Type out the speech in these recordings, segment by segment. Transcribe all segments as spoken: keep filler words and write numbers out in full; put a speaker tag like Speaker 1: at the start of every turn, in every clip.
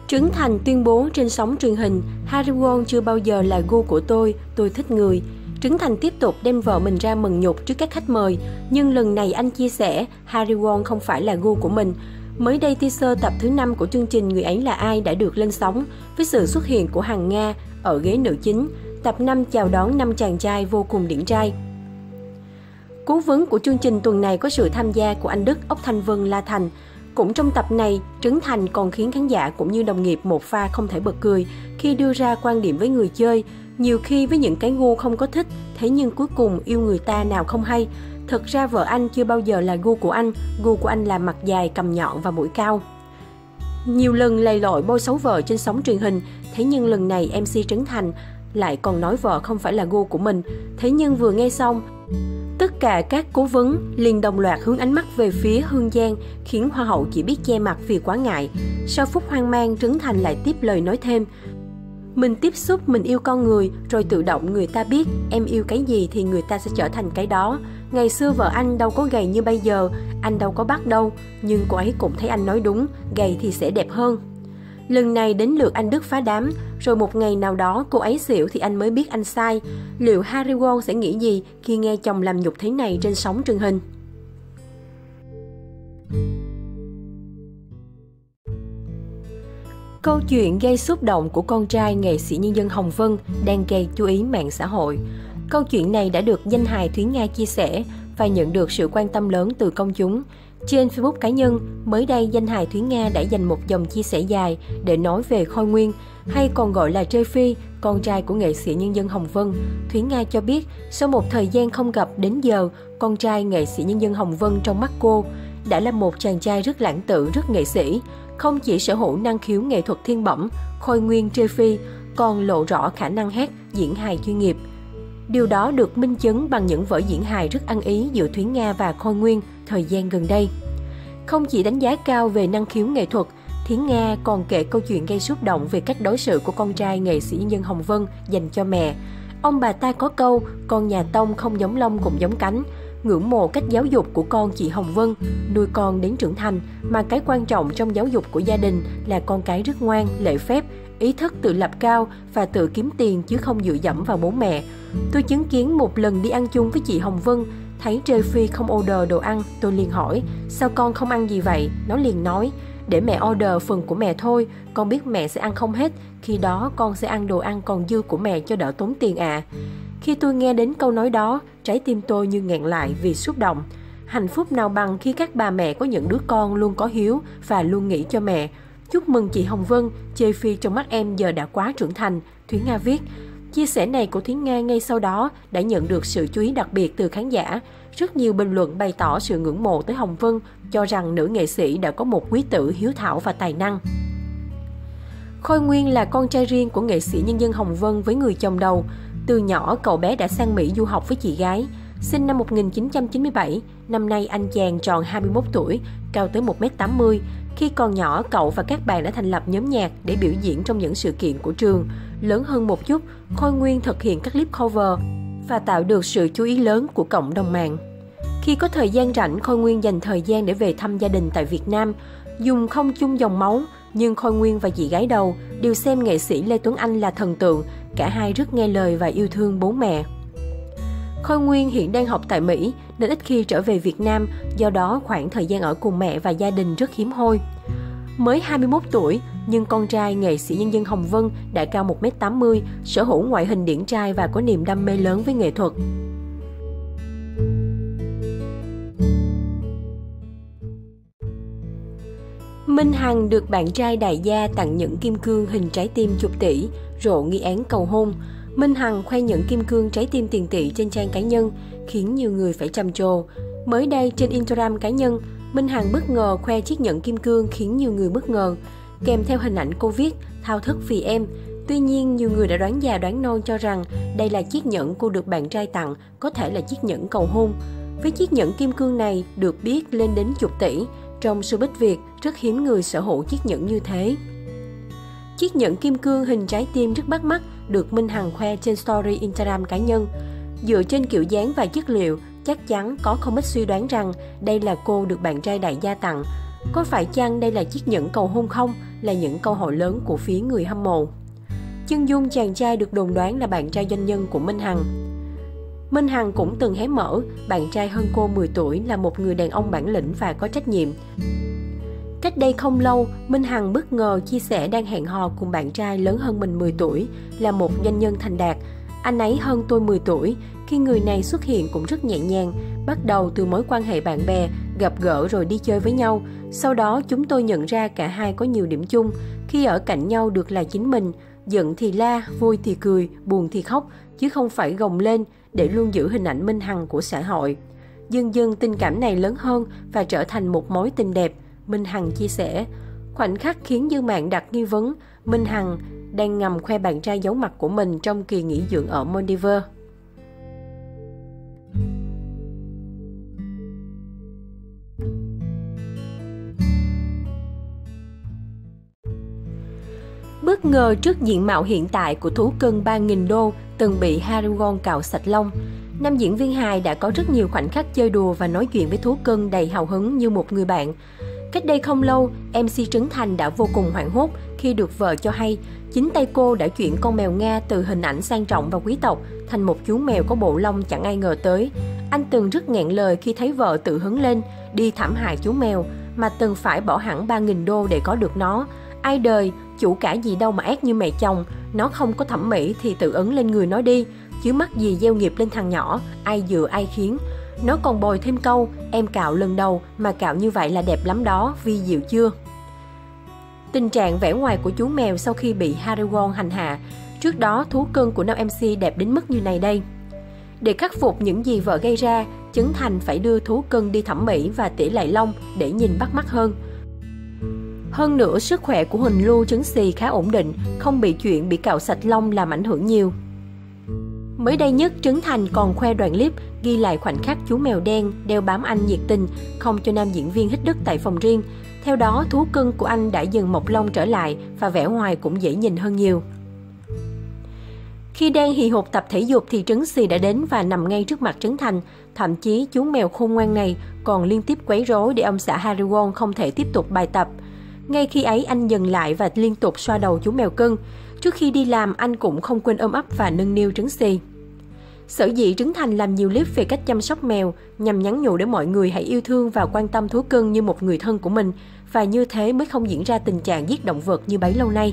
Speaker 1: Trấn Thành tuyên bố trên sóng truyền hình, Hari Won chưa bao giờ là gu của tôi, tôi thích người. Trấn Thành tiếp tục đem vợ mình ra mừng nhục trước các khách mời, nhưng lần này anh chia sẻ Hari Won không phải là gu của mình. Mới đây teaser tập thứ năm của chương trình Người ấy là ai đã được lên sóng với sự xuất hiện của Hằng Nga ở ghế nữ chính. Tập năm chào đón năm chàng trai vô cùng điển trai. Cố vấn của chương trình tuần này có sự tham gia của anh Đức, Ốc Thanh Vân, La Thành. Cũng trong tập này, Trấn Thành còn khiến khán giả cũng như đồng nghiệp một pha không thể bật cười khi đưa ra quan điểm với người chơi. Nhiều khi với những cái gu không có thích, thế nhưng cuối cùng yêu người ta nào không hay. Thực ra vợ anh chưa bao giờ là gu của anh, gu của anh là mặt dài, cằm nhọn và mũi cao. Nhiều lần lầy lội bôi xấu vợ trên sóng truyền hình, thế nhưng lần này em xê Trấn Thành lại còn nói vợ không phải là gu của mình. Thế nhưng vừa nghe xong, tất cả các cố vấn liền đồng loạt hướng ánh mắt về phía Hương Giang, khiến Hoa hậu chỉ biết che mặt vì quá ngại. Sau phút hoang mang, Trấn Thành lại tiếp lời nói thêm: mình tiếp xúc, mình yêu con người, rồi tự động người ta biết em yêu cái gì thì người ta sẽ trở thành cái đó. Ngày xưa vợ anh đâu có gầy như bây giờ, anh đâu có bắt đâu, nhưng cô ấy cũng thấy anh nói đúng, gầy thì sẽ đẹp hơn. Lần này đến lượt anh Đức phá đám, rồi một ngày nào đó cô ấy xỉu thì anh mới biết anh sai. Liệu Hari Won sẽ nghĩ gì khi nghe chồng làm nhục thế này trên sóng truyền hình? Câu chuyện gây xúc động của con trai nghệ sĩ nhân dân Hồng Vân đang gây chú ý mạng xã hội. Câu chuyện này đã được danh hài Thúy Nga chia sẻ và nhận được sự quan tâm lớn từ công chúng. Trên Facebook cá nhân, mới đây danh hài Thúy Nga đã dành một dòng chia sẻ dài để nói về Khôi Nguyên, hay còn gọi là Trê Phi, con trai của nghệ sĩ nhân dân Hồng Vân. Thúy Nga cho biết, sau một thời gian không gặp đến giờ, con trai nghệ sĩ nhân dân Hồng Vân trong mắt cô đã là một chàng trai rất lãng tử, rất nghệ sĩ. Không chỉ sở hữu năng khiếu nghệ thuật thiên bẩm, Khôi Nguyên Trê Phi còn lộ rõ khả năng hát, diễn hài chuyên nghiệp. Điều đó được minh chứng bằng những vở diễn hài rất ăn ý giữa Thúy Nga và Khôi Nguyên thời gian gần đây. Không chỉ đánh giá cao về năng khiếu nghệ thuật, Thúy Nga còn kể câu chuyện gây xúc động về cách đối xử của con trai nghệ sĩ nhân dân Hồng Vân dành cho mẹ. Ông bà ta có câu, con nhà Tông không giống lông cũng giống cánh. Ngưỡng mộ cách giáo dục của con chị Hồng Vân, nuôi con đến trưởng thành, mà cái quan trọng trong giáo dục của gia đình là con cái rất ngoan, lễ phép, ý thức tự lập cao và tự kiếm tiền chứ không dựa dẫm vào bố mẹ. Tôi chứng kiến một lần đi ăn chung với chị Hồng Vân, thấy Trê Phi không order đồ ăn, tôi liền hỏi, sao con không ăn gì vậy? Nó liền nói, để mẹ order phần của mẹ thôi, con biết mẹ sẽ ăn không hết, khi đó con sẽ ăn đồ ăn còn dư của mẹ cho đỡ tốn tiền à. Khi tôi nghe đến câu nói đó, trái tim tôi như nghẹn lại vì xúc động. Hạnh phúc nào bằng khi các bà mẹ có những đứa con luôn có hiếu và luôn nghĩ cho mẹ. Chúc mừng chị Hồng Vân, Trê Phi trong mắt em giờ đã quá trưởng thành, Thúy Nga viết. Chia sẻ này của Thúy Nga ngay sau đó đã nhận được sự chú ý đặc biệt từ khán giả. Rất nhiều bình luận bày tỏ sự ngưỡng mộ tới Hồng Vân, cho rằng nữ nghệ sĩ đã có một quý tử hiếu thảo và tài năng. Khôi Nguyên là con trai riêng của nghệ sĩ nhân dân Hồng Vân với người chồng đầu. Từ nhỏ, cậu bé đã sang Mỹ du học với chị gái. Sinh năm một nghìn chín trăm chín mươi bảy, năm nay anh chàng tròn hai mươi mốt tuổi, cao tới một mét tám mươi. Khi còn nhỏ, cậu và các bạn đã thành lập nhóm nhạc để biểu diễn trong những sự kiện của trường. Lớn hơn một chút, Khôi Nguyên thực hiện các clip cover và tạo được sự chú ý lớn của cộng đồng mạng. Khi có thời gian rảnh, Khôi Nguyên dành thời gian để về thăm gia đình tại Việt Nam. Dùng không chung dòng máu, nhưng Khôi Nguyên và chị gái đầu đều xem nghệ sĩ Lê Tuấn Anh là thần tượng. Cả hai rất nghe lời và yêu thương bố mẹ. Khôi Nguyên hiện đang học tại Mỹ nên ít khi trở về Việt Nam, do đó khoảng thời gian ở cùng mẹ và gia đình rất hiếm hoi. Mới hai mươi mốt tuổi, nhưng con trai nghệ sĩ nhân dân Hồng Vân đã cao một mét tám mươi, sở hữu ngoại hình điển trai và có niềm đam mê lớn với nghệ thuật. Minh Hằng được bạn trai đại gia tặng nhẫn kim cương hình trái tim chục tỷ, rộ nghi án cầu hôn. Minh Hằng khoe nhẫn kim cương trái tim tiền tỷ trên trang cá nhân, khiến nhiều người phải trầm trồ. Mới đây trên Instagram cá nhân, Minh Hằng bất ngờ khoe chiếc nhẫn kim cương khiến nhiều người bất ngờ, kèm theo hình ảnh cô viết thao thức vì em. Tuy nhiên, nhiều người đã đoán già đoán non cho rằng đây là chiếc nhẫn cô được bạn trai tặng, có thể là chiếc nhẫn cầu hôn. Với chiếc nhẫn kim cương này được biết lên đến chục tỷ, trong showbiz Việt rất hiếm người sở hữu chiếc nhẫn như thế. Chiếc nhẫn kim cương hình trái tim rất bắt mắt được Minh Hằng khoe trên story Instagram cá nhân. Dựa trên kiểu dáng và chất liệu, chắc chắn có không ít suy đoán rằng đây là cô được bạn trai đại gia tặng. Có phải chăng đây là chiếc nhẫn cầu hôn không? Là những câu hỏi lớn của phía người hâm mộ. Chân Dung, chàng trai được đồn đoán là bạn trai doanh nhân của Minh Hằng. Minh Hằng cũng từng hé mở, bạn trai hơn cô mười tuổi là một người đàn ông bản lĩnh và có trách nhiệm. Cách đây không lâu, Minh Hằng bất ngờ chia sẻ đang hẹn hò cùng bạn trai lớn hơn mình mười tuổi, là một doanh nhân thành đạt. Anh ấy hơn tôi mười tuổi, khi người này xuất hiện cũng rất nhẹ nhàng, bắt đầu từ mối quan hệ bạn bè, gặp gỡ rồi đi chơi với nhau. Sau đó chúng tôi nhận ra cả hai có nhiều điểm chung, khi ở cạnh nhau được là chính mình, giận thì la, vui thì cười, buồn thì khóc, chứ không phải gồng lên để luôn giữ hình ảnh Minh Hằng của xã hội. Dần dần tình cảm này lớn hơn và trở thành một mối tình đẹp, Minh Hằng chia sẻ. Khoảnh khắc khiến dư mạng đặt nghi vấn, Minh Hằng đang ngầm khoe bạn trai giấu mặt của mình trong kỳ nghỉ dưỡng ở Maldives. Bất ngờ trước diện mạo hiện tại của thú cưng ba nghìn đô từng bị Haragon cạo sạch lông, nam diễn viên hài đã có rất nhiều khoảnh khắc chơi đùa và nói chuyện với thú cưng đầy hào hứng như một người bạn. Cách đây không lâu, em xê Trấn Thành đã vô cùng hoảng hốt khi được vợ cho hay chính tay cô đã chuyển con mèo Nga từ hình ảnh sang trọng và quý tộc thành một chú mèo có bộ lông chẳng ai ngờ tới. Anh từng rất nghẹn lời khi thấy vợ tự hứng lên đi thảm hại chú mèo mà từng phải bỏ hẳn ba nghìn đô để có được nó. Ai đời, chủ cả gì đâu mà ác như mẹ chồng, nó không có thẩm mỹ thì tự ấn lên người nó đi, chứ mắc gì gieo nghiệp lên thằng nhỏ, ai dựa ai khiến. Nó còn bồi thêm câu, em cạo lần đầu mà cạo như vậy là đẹp lắm đó, vi diệu chưa? Tình trạng vẻ ngoài của chú mèo sau khi bị Haragon hành hạ, trước đó thú cưng của nam em xê đẹp đến mức như này đây. Để khắc phục những gì vợ gây ra, Trấn Thành phải đưa thú cưng đi thẩm mỹ và tỉa lại lông để nhìn bắt mắt hơn. Hơn nữa, sức khỏe của Huỳnh Lưu Trấn Xì khá ổn định, không bị chuyện bị cạo sạch lông làm ảnh hưởng nhiều. Mới đây nhất, Trấn Thành còn khoe đoạn clip ghi lại khoảnh khắc chú mèo đen đeo bám anh nhiệt tình, không cho nam diễn viên hít đất tại phòng riêng. Theo đó, thú cưng của anh đã dần mọc lông trở lại và vẻ ngoài cũng dễ nhìn hơn nhiều. Khi đang hì hục tập thể dục thì Trấn Xì đã đến và nằm ngay trước mặt Trấn Thành. Thậm chí chú mèo khôn ngoan này còn liên tiếp quấy rối để ông xã Haragon không thể tiếp tục bài tập. Ngay khi ấy anh dừng lại và liên tục xoa đầu chú mèo cưng. Trước khi đi làm anh cũng không quên ôm ấp và nâng niu Trấn Xì. Sở dĩ Trấn Thành làm nhiều clip về cách chăm sóc mèo nhằm nhắn nhủ để mọi người hãy yêu thương và quan tâm thú cưng như một người thân của mình, và như thế mới không diễn ra tình trạng giết động vật như bấy lâu nay.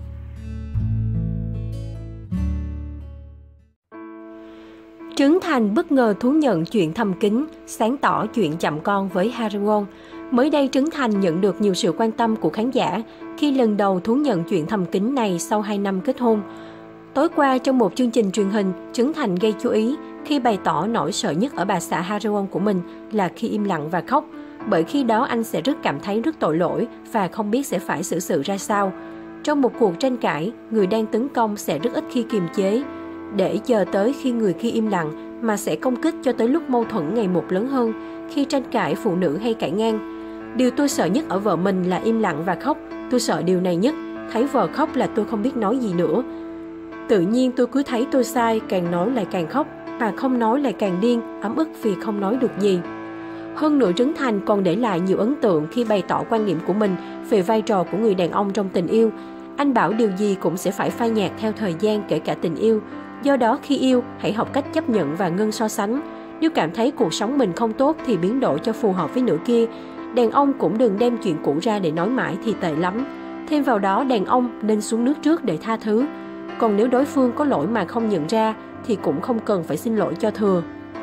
Speaker 1: Trấn Thành bất ngờ thú nhận chuyện thầm kín, sáng tỏ chuyện chậm con với Haragon. Mới đây, Trấn Thành nhận được nhiều sự quan tâm của khán giả khi lần đầu thú nhận chuyện thầm kín này sau hai năm kết hôn. Tối qua, trong một chương trình truyền hình, Trấn Thành gây chú ý khi bày tỏ nỗi sợ nhất ở bà xã Haragon của mình là khi im lặng và khóc, bởi khi đó anh sẽ rất cảm thấy rất tội lỗi và không biết sẽ phải xử sự ra sao. Trong một cuộc tranh cãi, người đang tấn công sẽ rất ít khi kiềm chế, để chờ tới khi người kia im lặng mà sẽ công kích cho tới lúc mâu thuẫn ngày một lớn hơn. Khi tranh cãi, phụ nữ hay cãi ngang. Điều tôi sợ nhất ở vợ mình là im lặng và khóc. Tôi sợ điều này nhất. Thấy vợ khóc là tôi không biết nói gì nữa. Tự nhiên tôi cứ thấy tôi sai, càng nói lại càng khóc, mà không nói lại càng điên, ấm ức vì không nói được gì. Hơn nữa, Trấn Thành còn để lại nhiều ấn tượng khi bày tỏ quan điểm của mình về vai trò của người đàn ông trong tình yêu. Anh bảo điều gì cũng sẽ phải phai nhạt theo thời gian, kể cả tình yêu. Do đó khi yêu, hãy học cách chấp nhận và ngưng so sánh. Nếu cảm thấy cuộc sống mình không tốt thì biến đổi cho phù hợp với nửa kia. Đàn ông cũng đừng đem chuyện cũ ra để nói mãi thì tệ lắm. Thêm vào đó, đàn ông nên xuống nước trước để tha thứ. Còn nếu đối phương có lỗi mà không nhận ra thì cũng không cần phải xin lỗi cho thừa.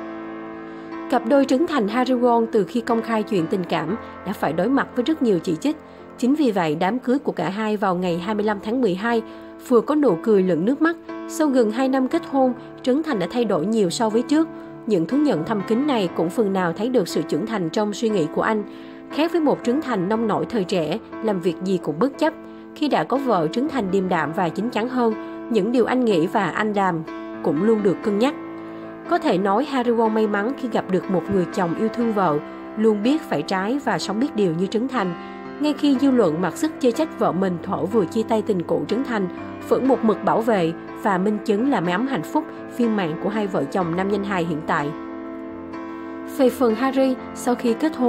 Speaker 1: Cặp đôi Trấn Thành Haragon từ khi công khai chuyện tình cảm đã phải đối mặt với rất nhiều chỉ trích. Chính vì vậy, đám cưới của cả hai vào ngày hai mươi lăm tháng mười hai vừa có nụ cười lẫn nước mắt. Sau gần hai năm kết hôn, Trấn Thành đã thay đổi nhiều so với trước. Những thú nhận thầm kín này cũng phần nào thấy được sự trưởng thành trong suy nghĩ của anh. Khác với một Trấn Thành nông nổi thời trẻ, làm việc gì cũng bất chấp. Khi đã có vợ, Trấn Thành điềm đạm và chín chắn hơn. Những điều anh nghĩ và anh làm cũng luôn được cân nhắc. Có thể nói Haragon may mắn khi gặp được một người chồng yêu thương vợ, luôn biết phải trái và sống biết điều như Trấn Thành. Ngay khi dư luận mặc sức chê trách vợ mình thuở vừa chia tay tình cũ, Trấn Thành vẫn một mực bảo vệ và minh chứng là mái ấm hạnh phúc viên mãn của hai vợ chồng nam danh hài hiện tại. Về phần Harry, sau khi kết hôn,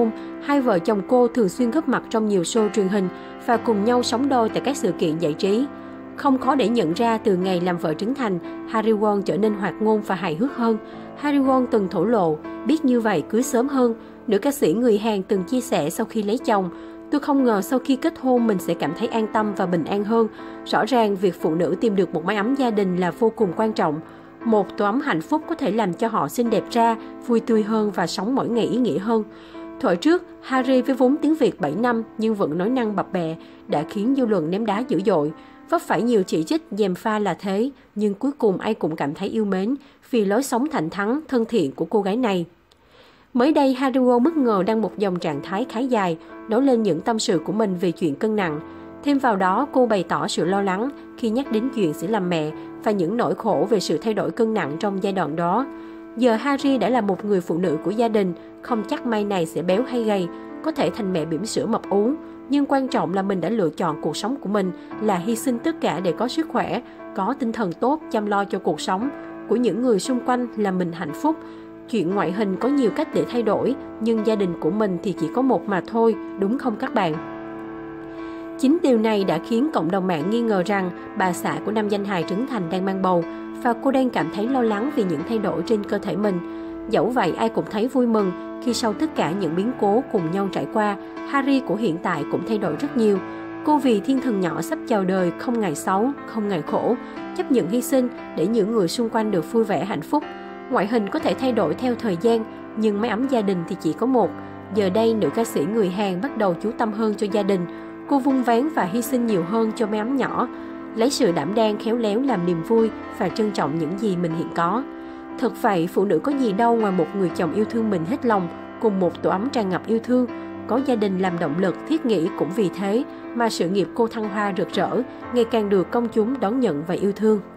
Speaker 1: Hai vợ chồng cô thường xuyên góp mặt trong nhiều show truyền hình và cùng nhau sống đôi tại các sự kiện giải trí. Không khó để nhận ra từ ngày làm vợ trưởng thành, Ha Ri Won trở nên hoạt ngôn và hài hước hơn. Ha Ri Won từng thổ lộ, biết như vậy cưới sớm hơn. Nữ ca sĩ người Hàn từng chia sẻ sau khi lấy chồng, tôi không ngờ sau khi kết hôn mình sẽ cảm thấy an tâm và bình an hơn. Rõ ràng việc phụ nữ tìm được một mái ấm gia đình là vô cùng quan trọng. Một tổ ấm hạnh phúc có thể làm cho họ xinh đẹp ra, vui tươi hơn và sống mỗi ngày ý nghĩa hơn. Thuở trước, Harry với vốn tiếng Việt bảy năm nhưng vẫn nói năng bập bẹ đã khiến dư luận ném đá dữ dội. Vấp phải nhiều chỉ trích gièm pha là thế, nhưng cuối cùng ai cũng cảm thấy yêu mến vì lối sống thẳng thắn, thân thiện của cô gái này. Mới đây, Ha Ri Won bất ngờ đăng một dòng trạng thái khá dài, nói lên những tâm sự của mình về chuyện cân nặng. Thêm vào đó, cô bày tỏ sự lo lắng khi nhắc đến chuyện sẽ làm mẹ và những nỗi khổ về sự thay đổi cân nặng trong giai đoạn đó. Giờ Harry đã là một người phụ nữ của gia đình, không chắc mai này sẽ béo hay gầy, có thể thành mẹ bỉm sữa mập ú. Nhưng quan trọng là mình đã lựa chọn cuộc sống của mình là hy sinh tất cả để có sức khỏe, có tinh thần tốt, chăm lo cho cuộc sống của những người xung quanh là mình hạnh phúc. Chuyện ngoại hình có nhiều cách để thay đổi, nhưng gia đình của mình thì chỉ có một mà thôi, đúng không các bạn? Chính điều này đã khiến cộng đồng mạng nghi ngờ rằng bà xã của nam danh hài Trấn Thành đang mang bầu và cô đang cảm thấy lo lắng vì những thay đổi trên cơ thể mình. Dẫu vậy, ai cũng thấy vui mừng khi sau tất cả những biến cố cùng nhau trải qua, Harry của hiện tại cũng thay đổi rất nhiều. Cô vì thiên thần nhỏ sắp chào đời không ngày xấu, không ngày khổ, chấp nhận hy sinh để những người xung quanh được vui vẻ hạnh phúc. Ngoại hình có thể thay đổi theo thời gian, nhưng mái ấm gia đình thì chỉ có một. Giờ đây, nữ ca sĩ người Hàn bắt đầu chú tâm hơn cho gia đình. Cô vun vén và hy sinh nhiều hơn cho mái ấm nhỏ, lấy sự đảm đang khéo léo làm niềm vui và trân trọng những gì mình hiện có. Thật vậy, phụ nữ có gì đâu ngoài một người chồng yêu thương mình hết lòng, cùng một tổ ấm tràn ngập yêu thương. Có gia đình làm động lực, thiết nghĩ cũng vì thế mà sự nghiệp cô thăng hoa rực rỡ, ngày càng được công chúng đón nhận và yêu thương.